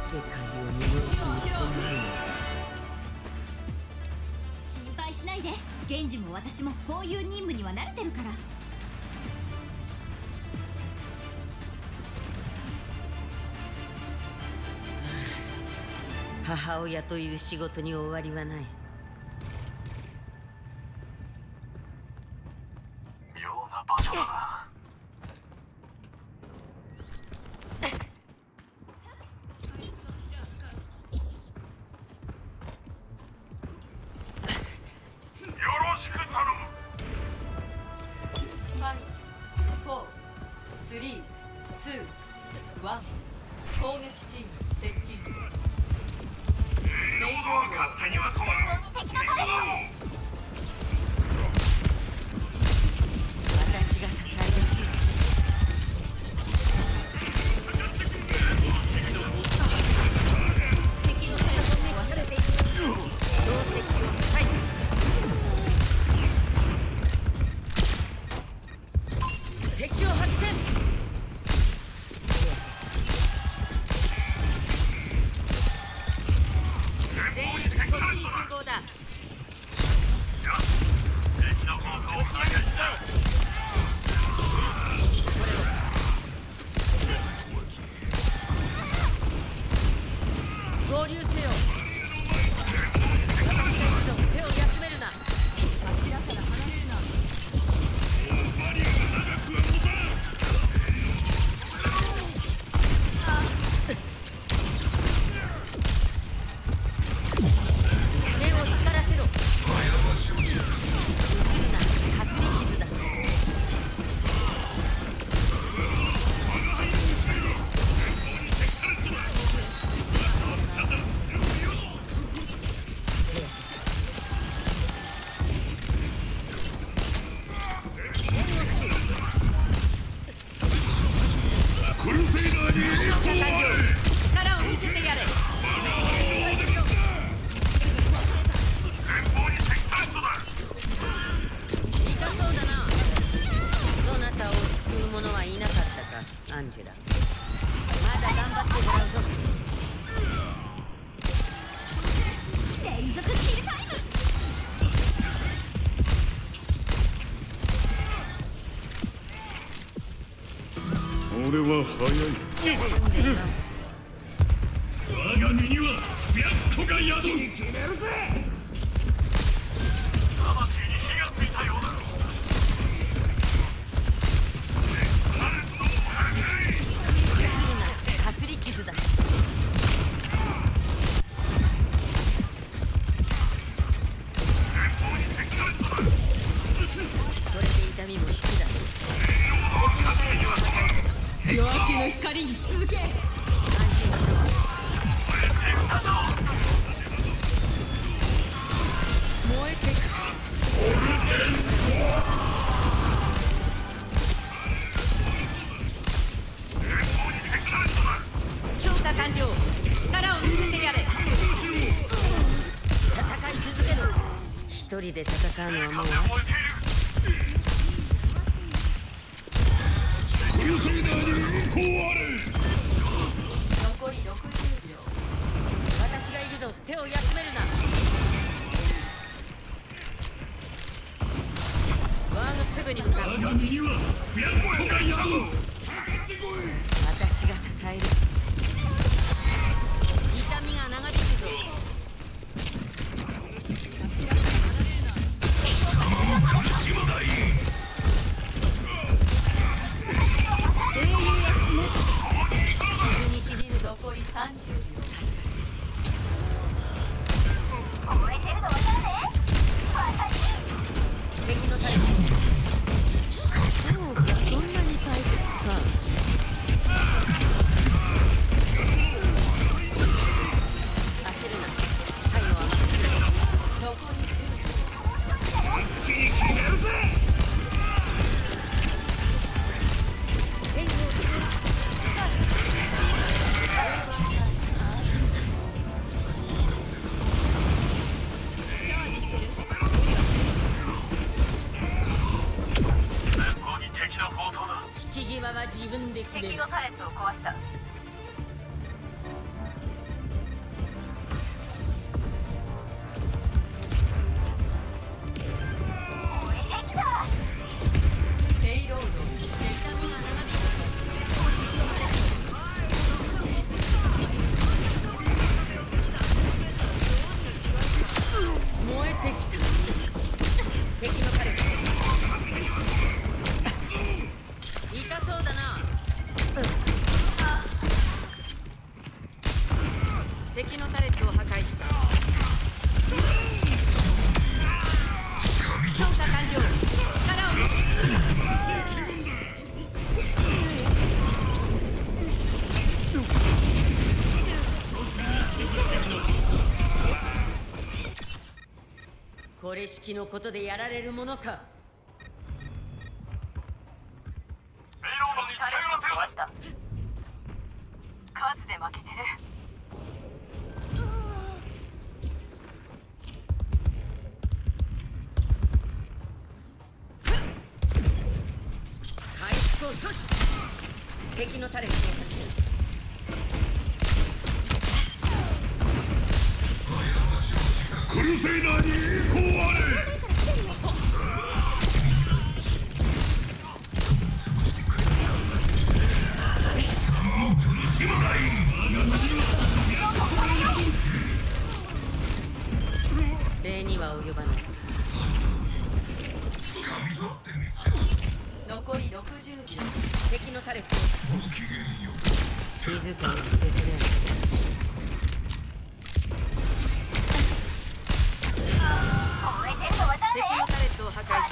世界を見殺しにしてなるのだ。 心配しないで。源氏も私もこういう任務には慣れてるから。 母親という仕事に終わりはない。 妙な場所だな。 アンジェラ、まだ頑張ってもらうぞ。 連続キルタイム。 俺は早い。我が身には白虎が宿る。決めるぜ。 魂に火がついたようだ。 かすり傷だ。これで痛みも引くだろう。 夜明けの光に続け。 安心しろ。燃えてく。強化完了。力を見せてやれ。戦い続けろ。一人で戦うのはもうクルセイダーに向こうあれ。 残り60秒。私がいるぞ。手を休めるな。我がすぐに向かう。 我が身には白虎が宿る。 私が支える。痛みが長引くぞ。 苦しまない。 英雄や死ねず。 傷にしびる。残り30秒。助かる。 燃えてるのわかるね。 敵のタレント。そうか、そんなに退屈か。焦るな。最後は残り10秒。 一気に決めるぜ。 援護をする。 チャージしてる。 前方に敵の砲塔だ。 引き際は自分で決める。 タレットを壊した。 敵のタレットを破壊した。強化完了。力を持つ。これ式のことでやられるものか。 ペイロードに近寄らせよう。 した。数で負けてる。回復を阻止。敵のタレットを発見。 クルセイダーに栄光あれ。 礼には及ばない。残り60秒。敵のタレットを静かにしてくれ。敵のタレットを破壊した。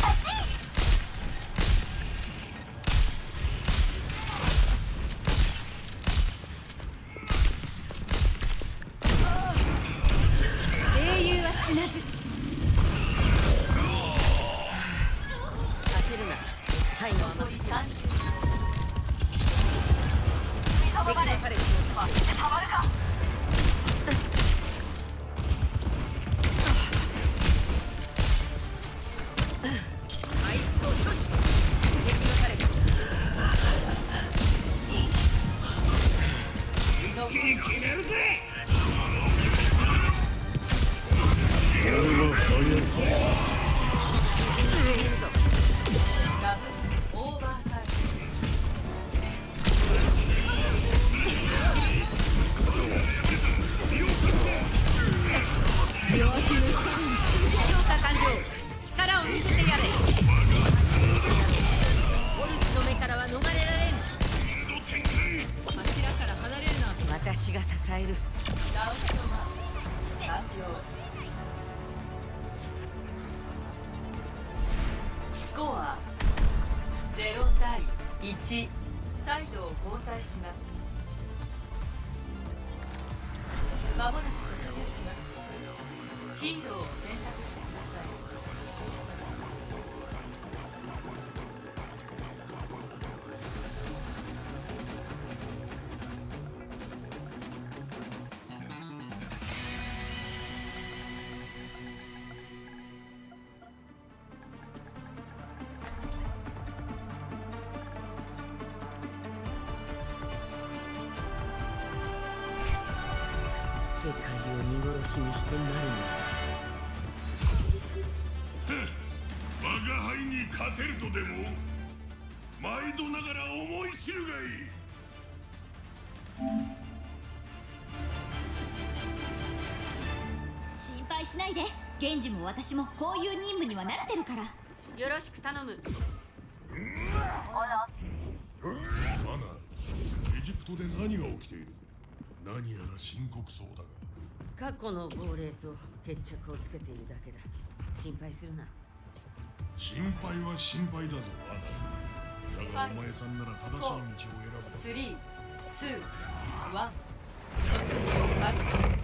英雄は死なず。 焦るな。最後は残り30。敵のタレットを破壊。力を見せてやれ。オルスの目からは逃れられん。柱から離れるな。私が支える。ラウンド1完了。スコア0対1。サイドを交代します。まもなく突入します。ヒーローを選択してください。世界を見殺しにしてなるのだ。 我が輩に勝てるとでも毎度ながら思い知るがいい。 心配しないで。源氏も私もこういう任務には慣れてるから。 よろしく頼む。 マナ、エジプトで何が起きている。何やら深刻そうだが。 過去の亡霊と決着をつけているだけだ。心配するな。 心配は心配だぞ、アナ。だがお前さんなら正しい道を選ぶ。 3、2、1。突入開始。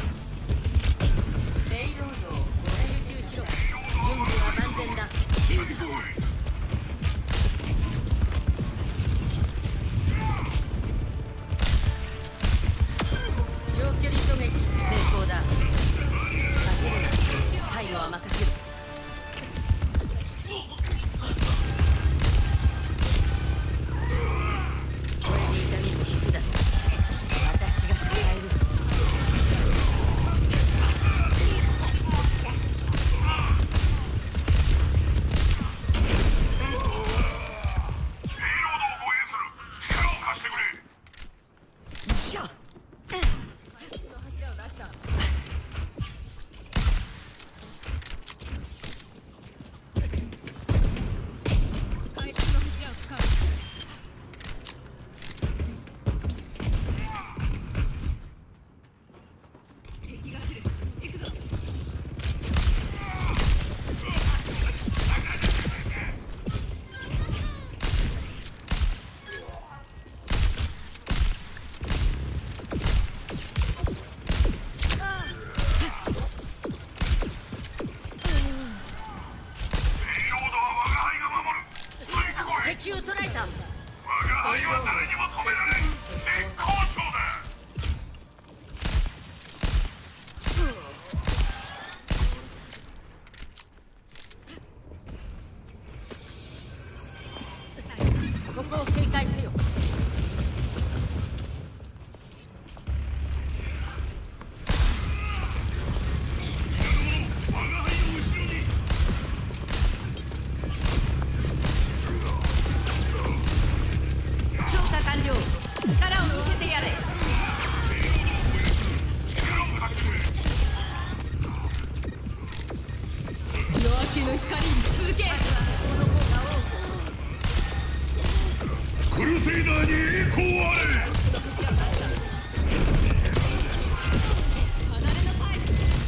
レイロードを集中しろ。準備は万全だ。長距離狙撃成功だ。焦るな。背後は任せる。これで痛みも引くだろう。私が支える。 光に続け。 クルセイダーに栄光あれ。 離れなさい。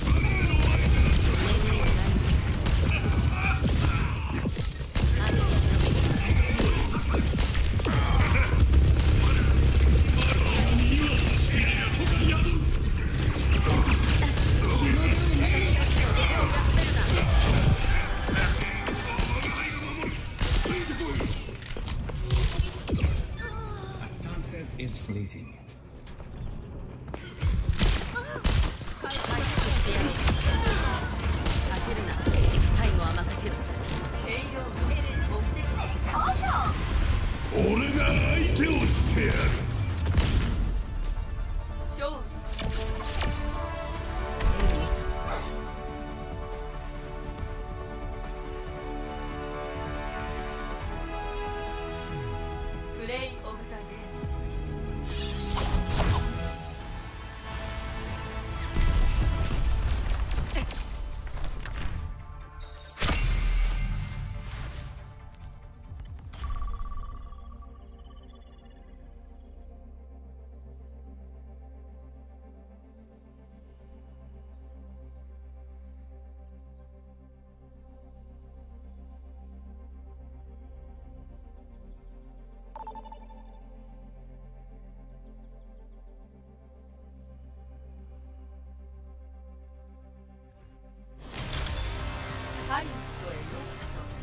is fleeting. 焦るな。背後は任せろ。 俺が相手をしてやる。 勝利。プレイオブザゲーム。ハリウッドへようこそ。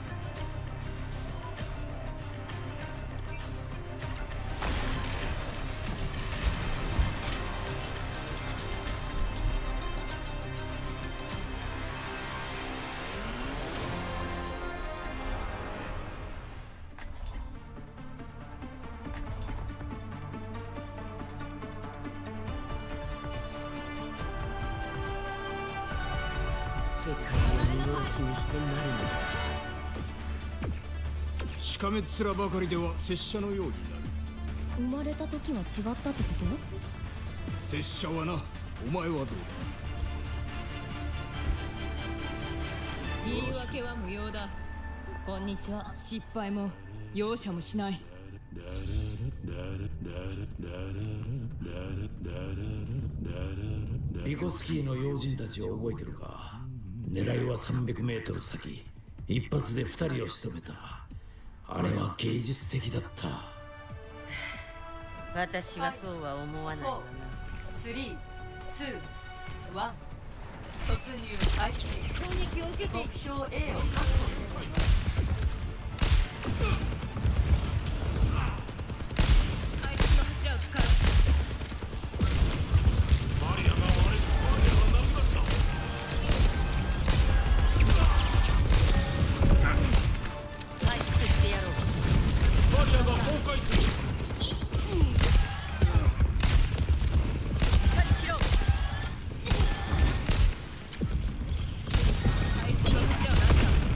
世界を見殺しにしてなるのだ。 しかめっ面ばかりでは拙者のようになる。 生まれた時は違ったってこと？ 拙者はな、お前はどうだ？ 言い訳は無用だ。こんにちは。失敗も容赦もしない。 ビコスキーの要人たちを覚えてるか？狙いは300メートル先、一発で2人を仕留めた。あれは芸術的だった。 私はそうは思わないわな。3、2、1、突入開始。攻撃を受けて目標 A を確保してください。回復の柱を使う。回復してやろう。バリアが崩壊する。しっかりしろ。回復の柱を出した。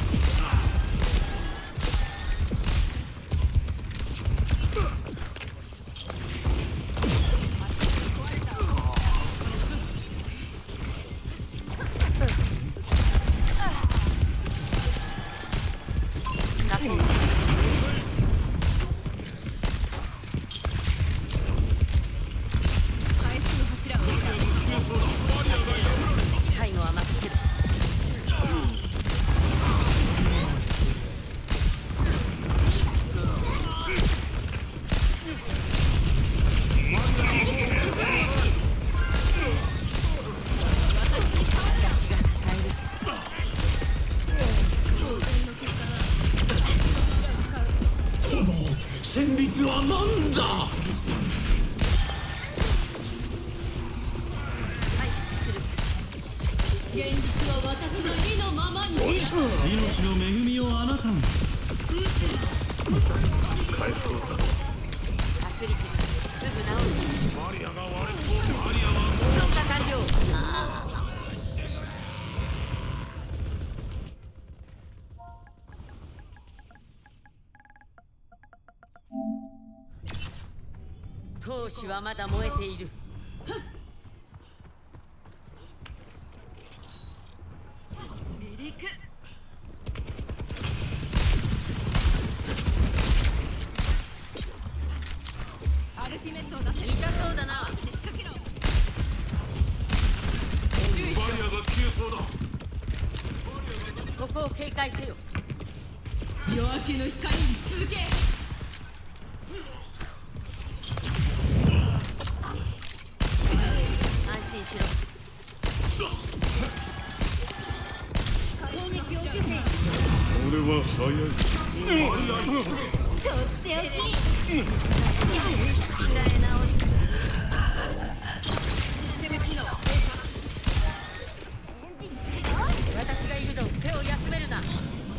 背後は任せる。私が支える。 旋律は何だ？ 現実は私の意のままに。 命の恵みをあなたに。 アスリティすぐ治る。バリアが割れる。バリアは強化完了。闘志はまだ燃えている。離陸。 こを警戒せよ。 夜明けの光に続け。 安心しろ。 攻撃を受けて。 俺は早い。 とっておき。 鍛え直し。私がいるぞ。手を休めるな。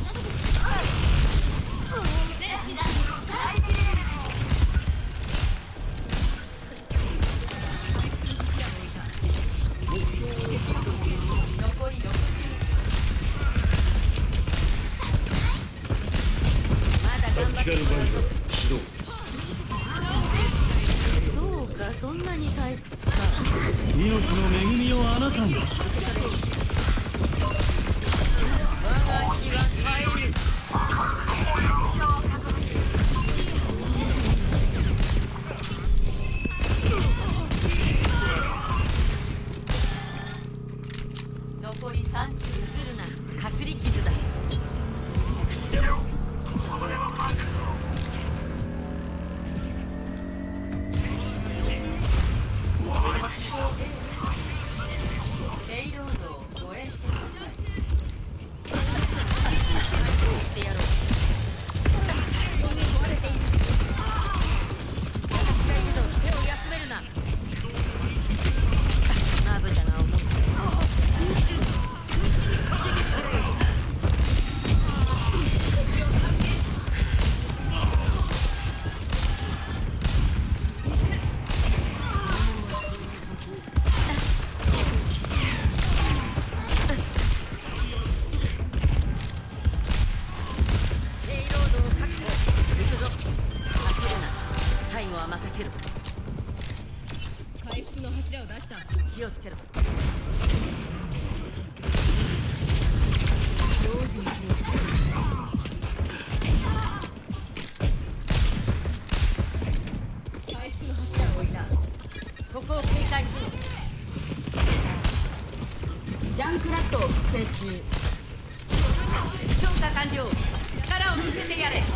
残り6時。まだ頑張ってもらうぞ。そうか、そんなに退屈か。 命の恵みをあなたに。 我が日は帰る。残り30。するな。かすり傷だ。ペイロードを護衛してください。してやろう。私がいるぞ。手を休めるな。まぶたが重い。ペイロードを確保。行くぞ。走るな。タイムは任せる。 回復の柱を出した。 気をつけろ。 用心しろ。回復の柱を置いた。 ここを警戒せよ。 ジャンクラットを複製中。 強化完了。力を見せてやれ。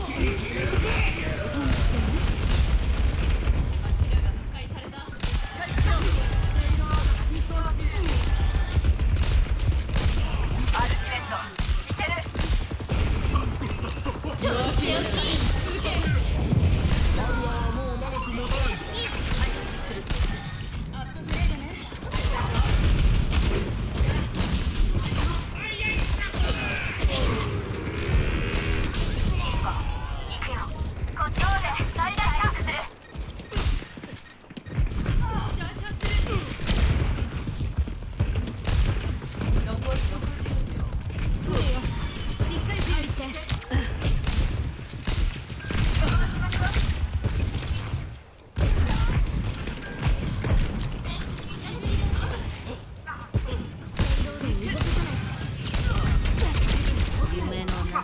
夢の中へ。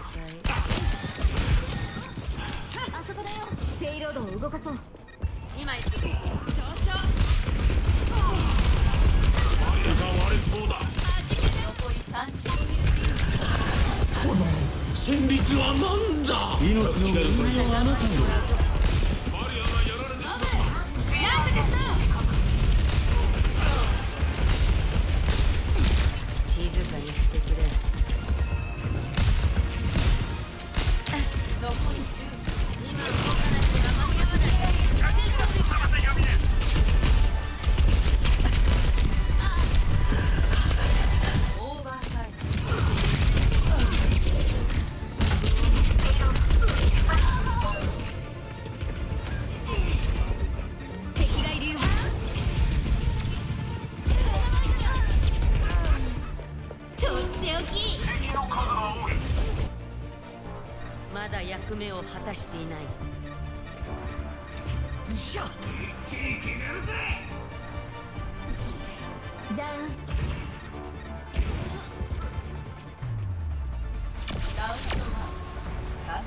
あそこだよ。ペイロードを動かそう。 今行く。残り30。 戦慄は何だ。 命の恵みをあなたに。 静かにしてくれ。残り10。今動かなければ間に合わない。オーバーサイド。 敵がいるよ。とっておき。 まだ役目を果たしていない。 じゃあラウンド1完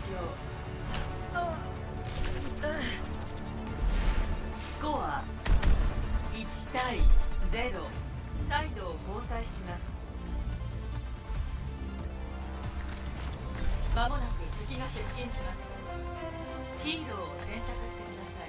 了。スコア1対0。サイドを交代します。 間もなく敵が接近します。ヒーローを選択してください。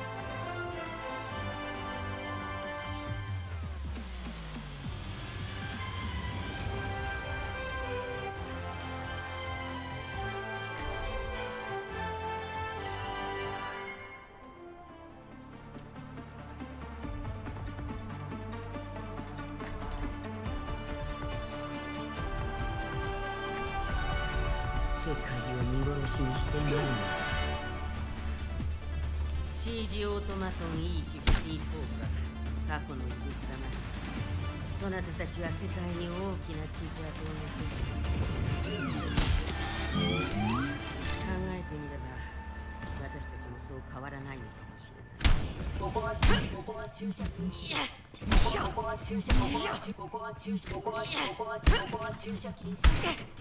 世界を見殺しにしてないの。CG オートマトン E54 が過去の遺物だな。そなたたちは世界に大きな傷跡を残した。考えてみれば私たちもそう変わらないのかもしれない。ここは注射ここは注射禁止。ここは注射ここは注射ここは注射ここは注射ここは注射禁止。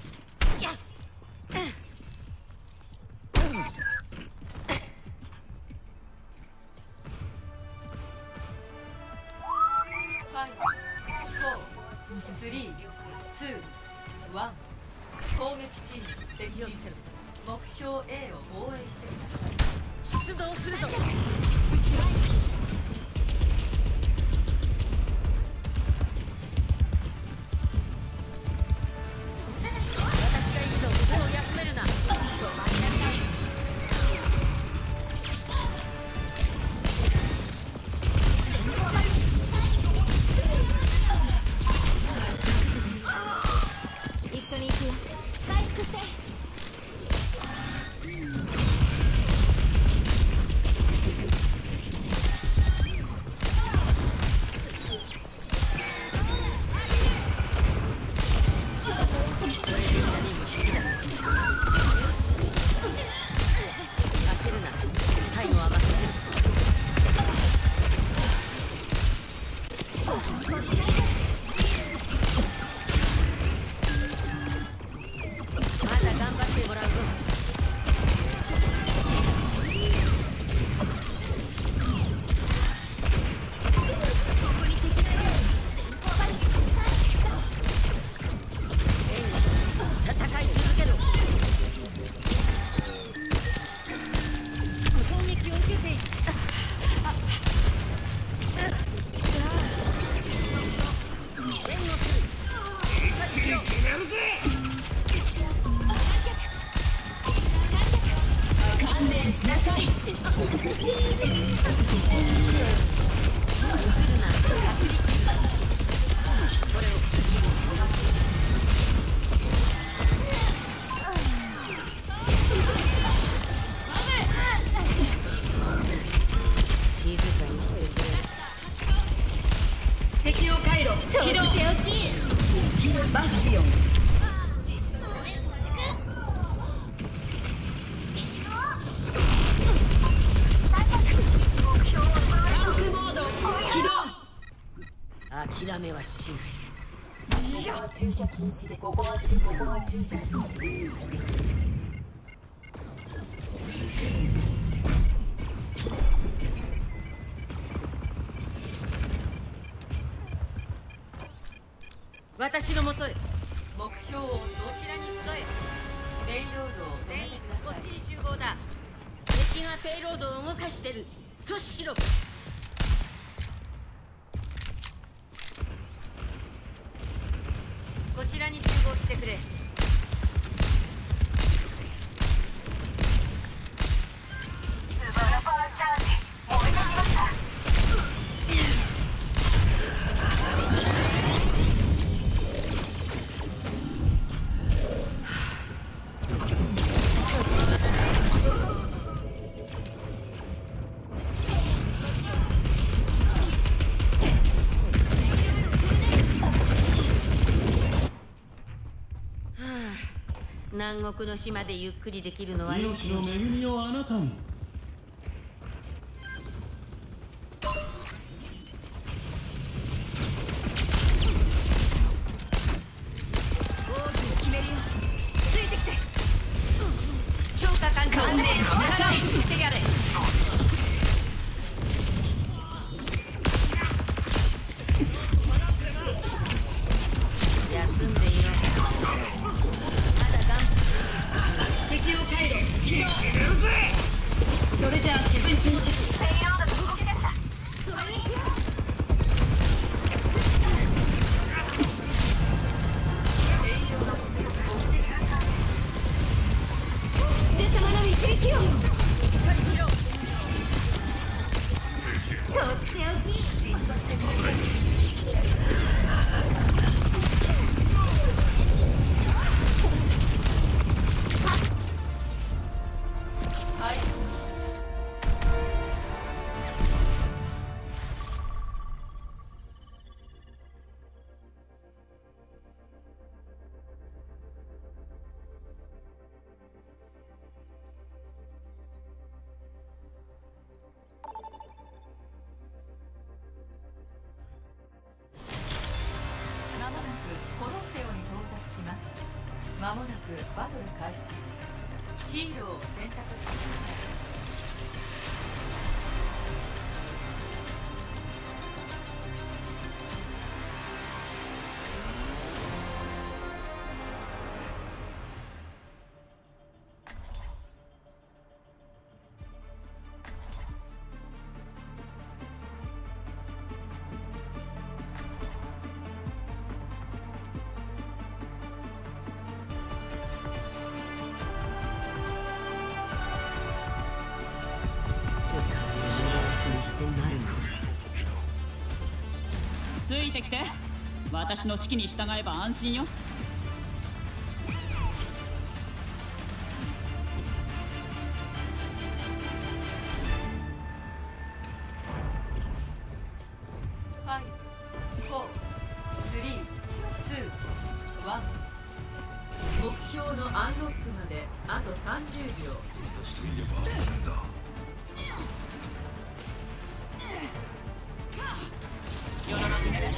攻撃チーム接近。目標 A を防衛してください。出動するぞ。私がいるぞ。もう休めるな。 一緒に行くよ。回復して。 焦るな。タイムは任せる。まだ頑張ってもらうぞ。戦い続けろ。攻撃を受けている。援護する。しろ。 勘弁しなさい。 静かにしてくれ。敵用回路起動。バスティオン。ランクモード起動。諦めはしない。ここは注射禁止で。ここは注射禁止。私のもとへ。 目標をそちらに集え。ペイロードを全員こっちに集合だ。敵がペイロードを動かしてる。阻止しろ。こちらに集合してくれ。南国の島でゆっくりできるのは命の恵みをあなたに。 決めるよ。ついてきて。 強化環境。 観念しなさい。 力を見せてやれ。休んでいろ。まだ頑張間もなくバトル開始。ヒーローを選択してください。 世界を見にしてなるの。 ついてきて。私の指揮に従えば安心よ。 5、4、3、2、1。目標のアンロックまであと30秒。 私といれば安全だ。 よろしくね。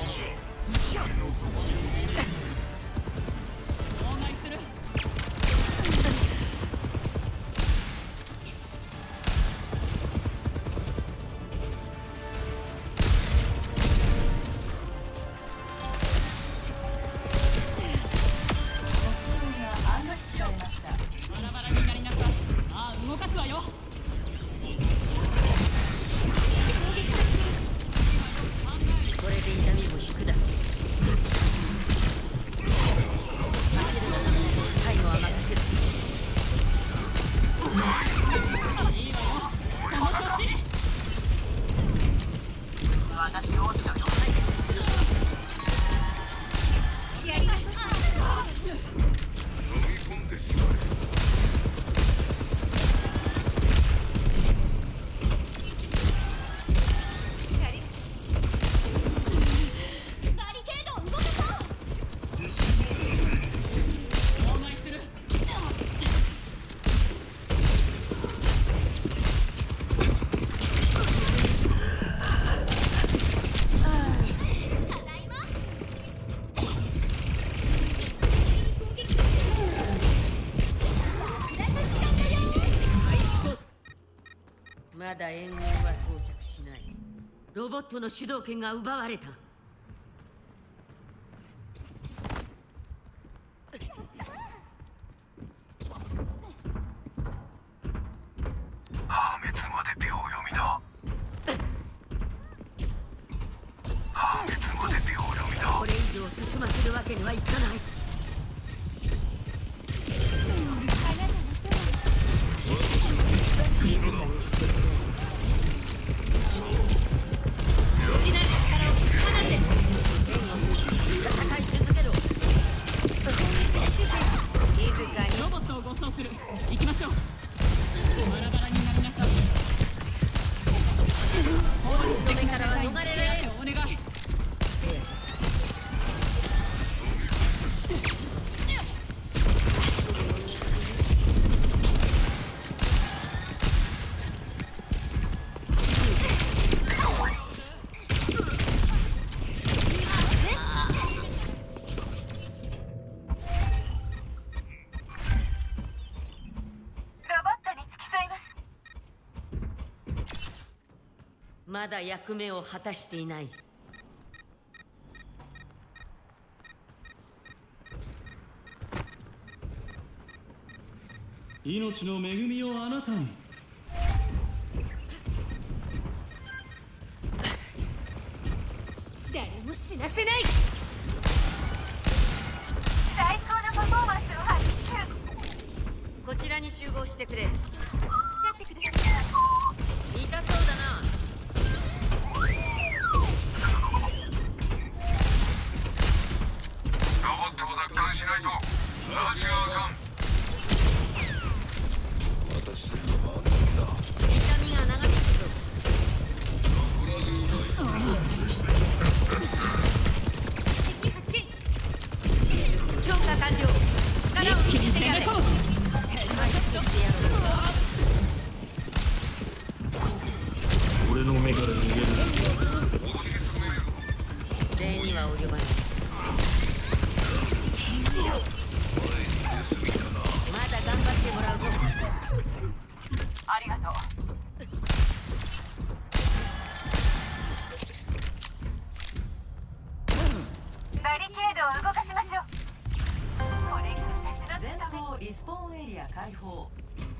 妨害する。 アンロックされました。 バラバラになりなさい。さあ動かすわよ。 これで痛みも引くだろう。負けるのために最後は任せる。 いいわよ、この調子。私の落ちたよ。 やります。 飲み込んでしまえ。 バリケード動かそう。 妨害する。 ただいま。 まだ援軍は到着しない。ロボットの主導権が奪われた。 破滅まで秒読みだ。破滅まで秒読みだ。 これ以上進ませるわけにはいかない。静かにしてくれ。 次なる力を放て。 戦い続けろ。静かに。 ロボットを護送する。行きましょう。バラバラになりなさい。 法律の目からは逃れられる。 お願い。 まだ役目を果たしていない。 命の恵みをあなたに。 誰も死なせない。 最高のパフォーマンスを発揮中。 こちらに集合してくれ。 やってください。 痛そうだな。 ロボットを奪還しないと話があかん。 私といれば安全だ。 痛みが長引くぞ。強化完了。力を見せてやれ。 俺の目から逃げる。 礼には及ばない。 まだ頑張ってもらうぞ。 ありがとう。バリケードを動かしましょう。これが私の前務め。 方リスポーンエリア開放。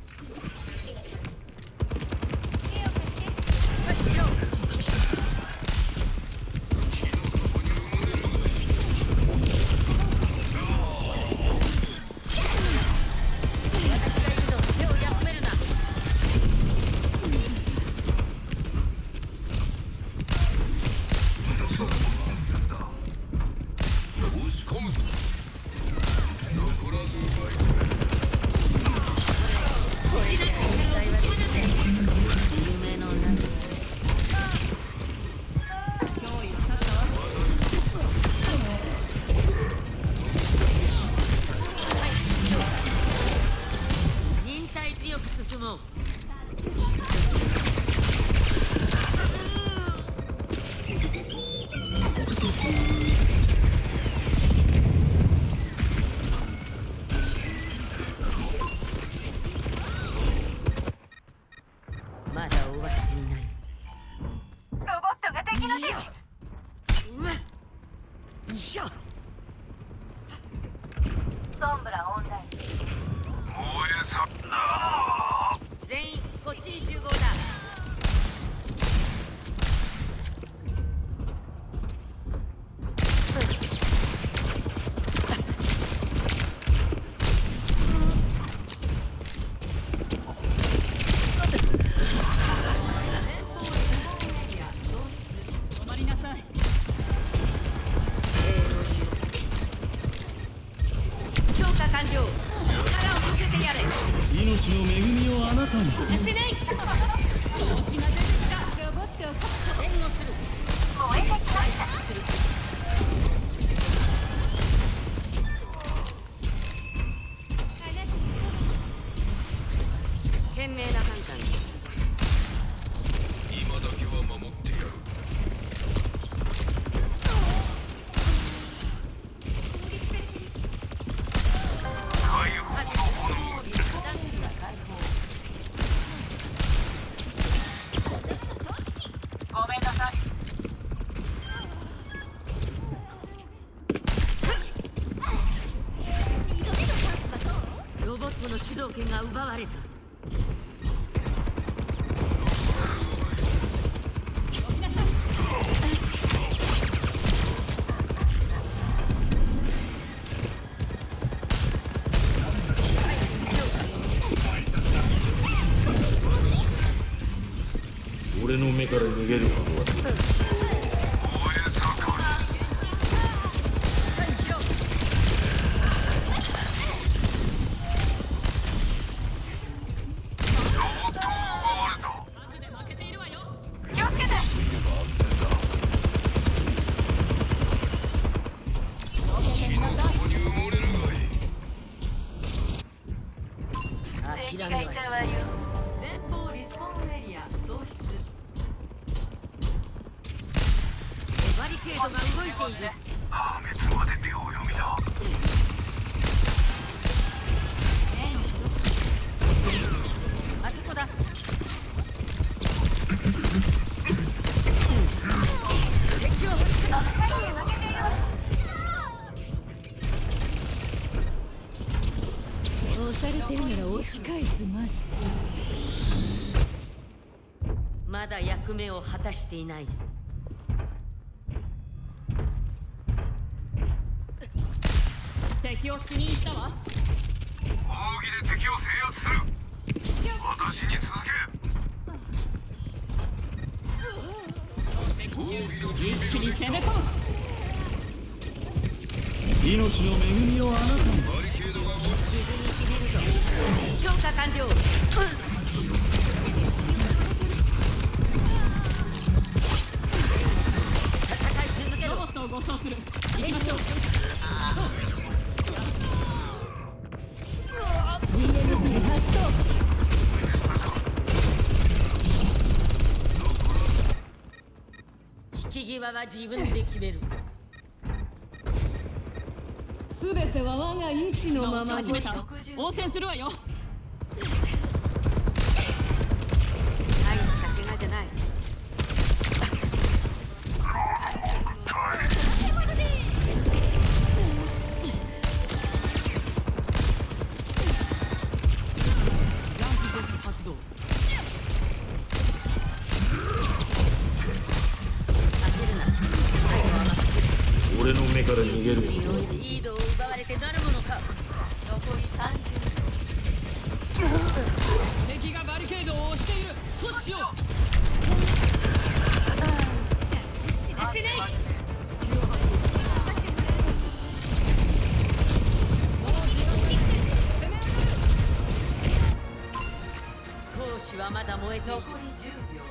まだ終わっていない。 ロボットが敵の手に。ソンブラオンライン。 全員こっちに集合だ。 止まりなさい。 強化完了。力を見せてやれ。 命の恵みをあなたに。 させない。 調子が出てきた。 ロボットを援護する。 燃えてきました。 賢明な判断。 今だけは守ってやる。 ごめんなさい。 ロボットの主導権が奪われた。 俺の目から逃げることは気をつけて。 諦めはしない。 前方リスポーンエリア喪失。 バリケードが動いている。 破滅まで秒読みだ。 あそこだ。敵を押されてるなら押し返すまで。 まだ役目を果たしていない。 敵を死にしたわ。 奥義で敵を制圧する。私に続け。 一気に攻め込む。 命の恵みをあなたに。 傷にしみるぞ。強化完了。戦い続けろ。 ロボットを護送する。行きましょう。 DMP 発動。 引き際は自分で決める。 すべては我が意志のままに。始めた。応戦するわよ。 大した怪我じゃない。 俺の目から逃げることはリードを奪われてなるものか。 残り30秒。 敵がバリケードを押している。阻止しよう。死なせない。 闘志はまだ燃えている。 残り10秒。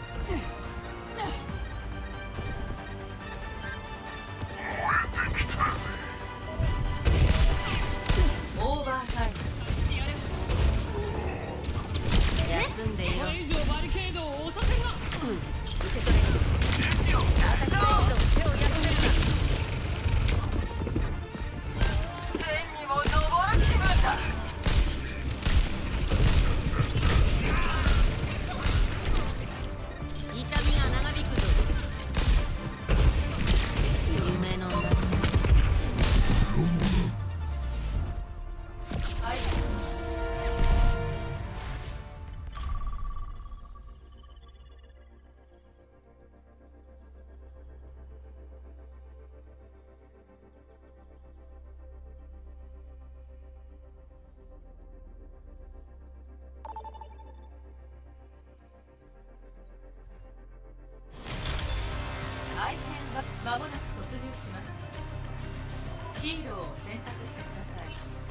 オーバータイム。 休んでいろ。 これ以上バリケードを押させが。 受け取れ。私は一度手を休める。 天にも昇る気分だ。 痛みが長引くぞ。夢の中。 愛編は間もなく突入します。ヒーローを選択してください。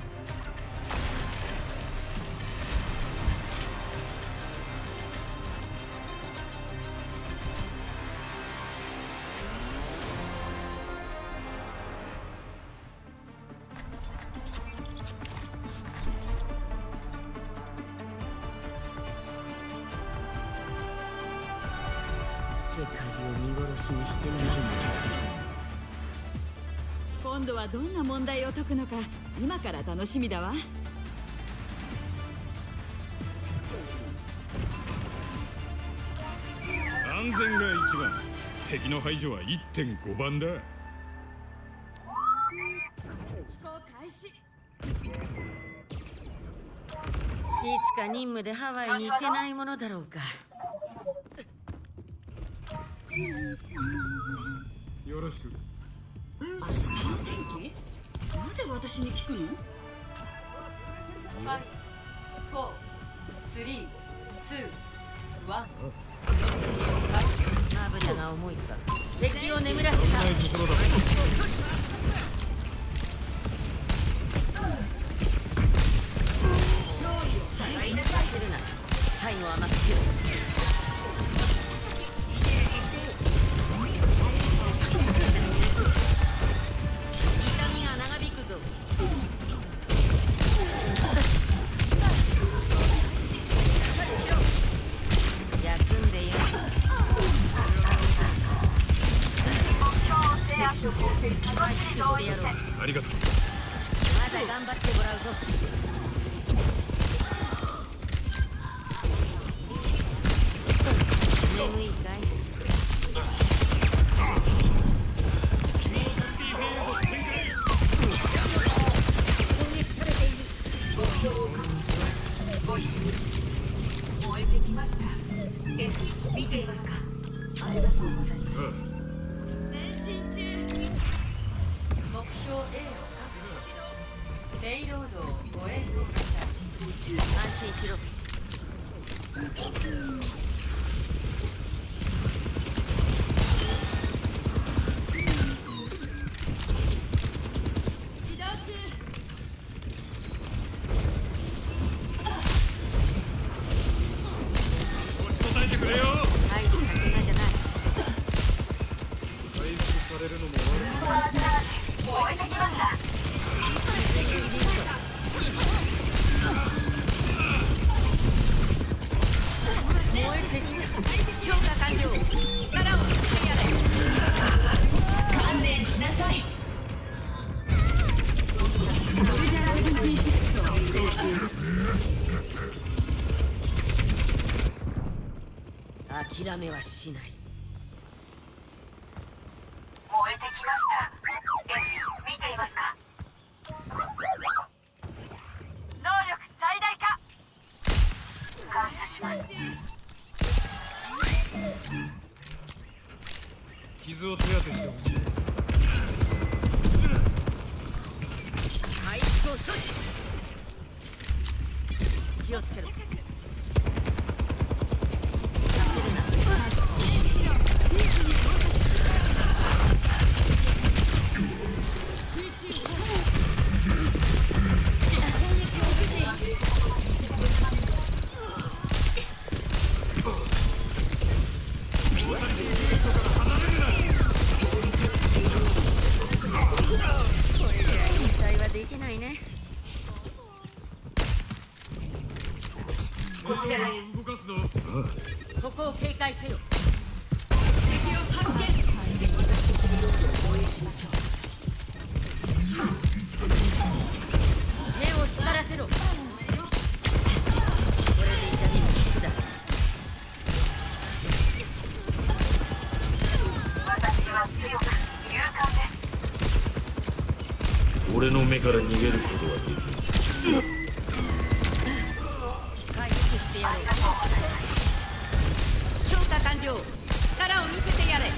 世界を見殺しにしてなるのだ。 今度はどんな問題を解くのか今から楽しみだわ。 安全が一番。敵の排除は 1.5 番だ。 飛行開始。 いつか任務でハワイに行けないものだろうか。 よろしく。 明日の天気？なぜ私に聞くの 5、4、3、2、1。 まぶたが重いか。敵を眠らせた。 ないところだ。 焦るな。最後は任せよう。休んでよ。 ありがとう。 まだ頑張ってもらうぞ。眠いかい？ 燃えてきました。見ていますか？ありがとうございます。 目標 A を確保。ペイロードを護衛してください。 安心しろ。 答えてくれよ。 大した怪我じゃない。 回復されるのも悪くない。 燃えてきました。 燃える諦めはしない。 燃えてきました。見ていますか？能力最大化。感謝します。 傷を手当てしてほしい。 はい、そう、阻止。気をつけろ。ここを警戒せよ。敵を発見。防衛しましょう。目を光らせろ。これで痛みも引くだろう。 私は強く勇敢です。 俺の目から逃げることはできない。 回復してやろう。強化完了。力を見せてやれ。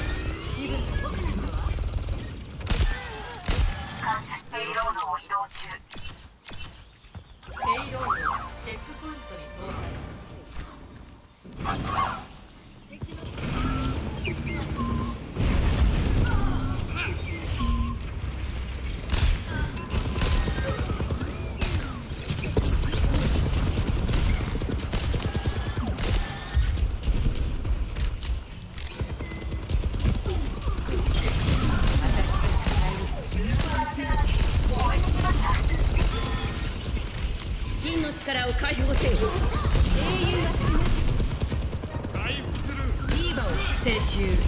感謝してペイロードを移動中。 ペイロードチェックポイントに到達。 真の力を解放せよ。英雄は死ぬ。 回復する。 リーバを育成中。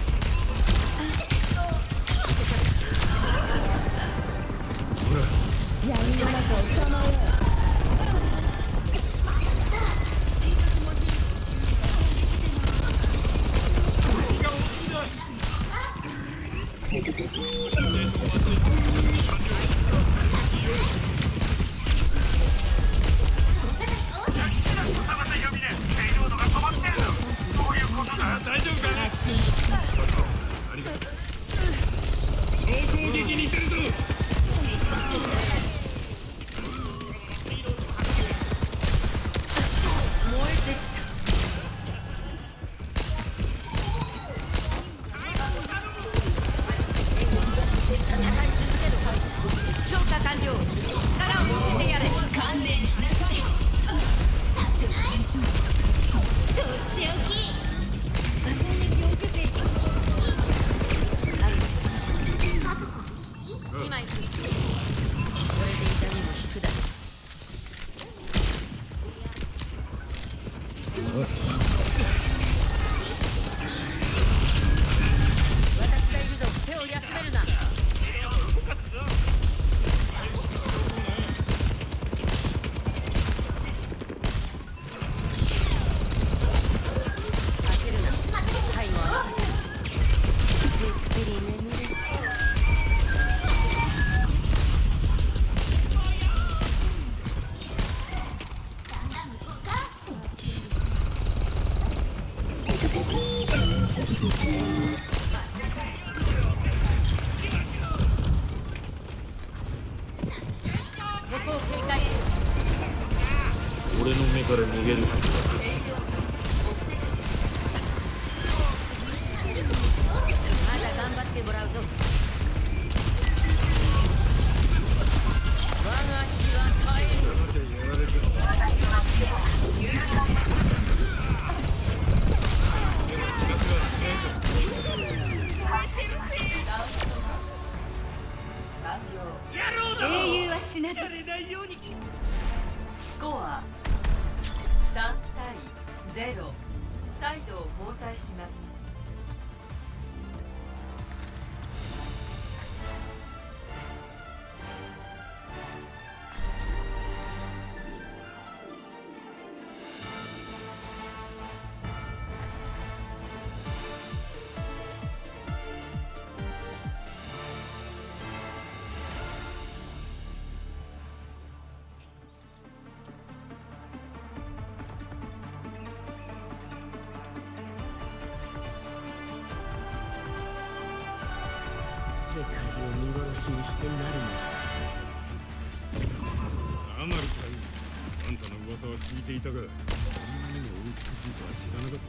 ほら、 闇の中をさまよう。 大丈夫かね。ありがとう。総攻撃に出るぞ。 燃えてきた。戦い続ける。強化完了。力を見せてやれ。 勘弁しなさい。とっておき。 2枚。これで痛みも引くだろう。私がいるぞ。手を休めるな。焦るな。背後は任せる。ぐっすり眠れ。ここを警戒せよ。 俺の目から逃げることはまだ頑張ってもらうぞ。我が日は耐える。 英雄は死なず。 スコア3対0。サイドを交代します。 世界を見殺しにしてなるのだ。 アマルかい。あんたの噂は聞いていたが、こんなにも美しいとは知らなかった。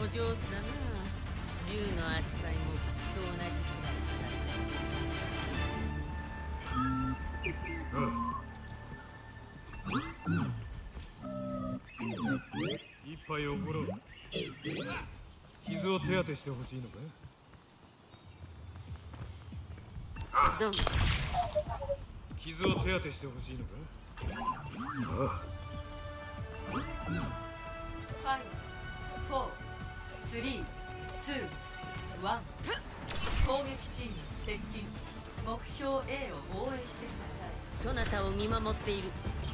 お上手だな。銃の扱いも口と同じくらいだ。 一杯おごろう。傷を手当てしてほしいのか。 どうも。 傷を手当てしてほしいのか。ああ。 5、4、3、2、1。攻撃チーム接近。目標 A を防衛してください。 そなたを見守っている。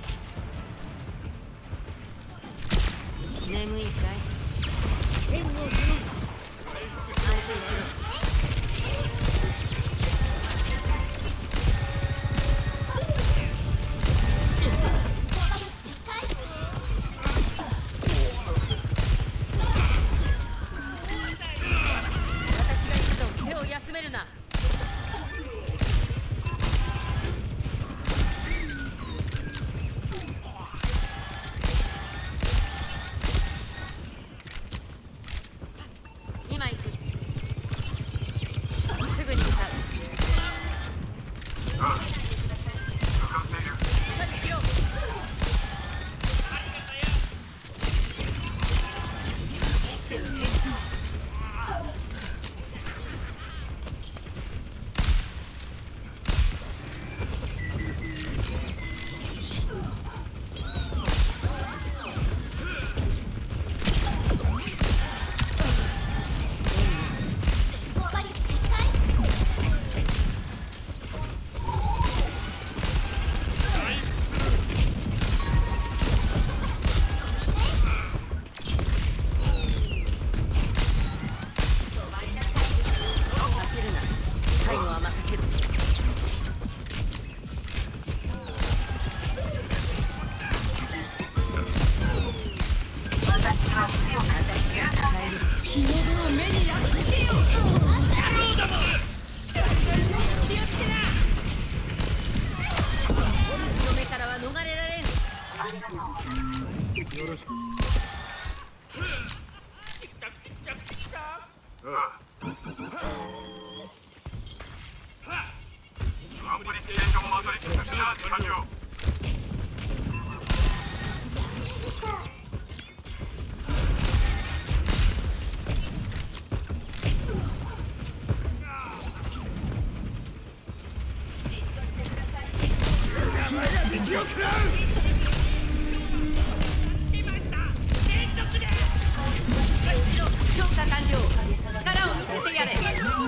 眠いかい。天を踏む。安心しろ。私が行くぞ。手を休めるな。今行く。すぐに向かう。しっかりしろ。 強化完了。力を見せてやれ。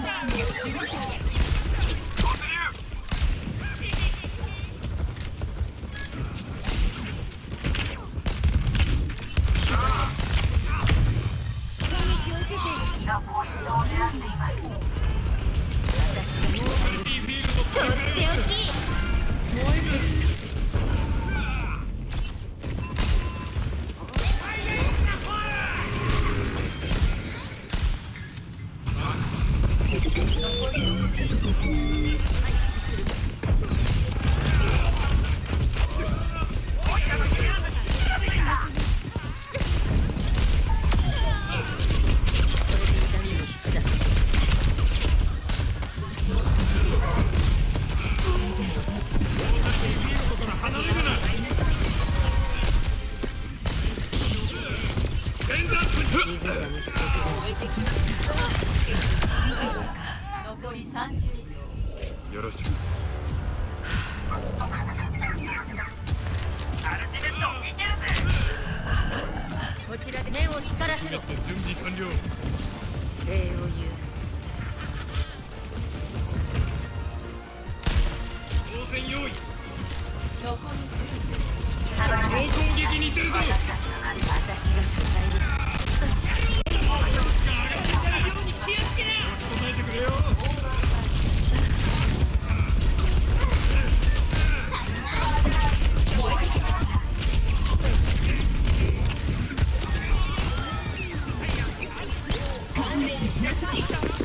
残り30秒。 よろしく。 こちらで目を光らせろ。 準備完了。 礼を言う。 当選用意。 残り10秒。 総攻撃に出るぞ。 私が支える。 整えてくれよ。 勘弁しなさい。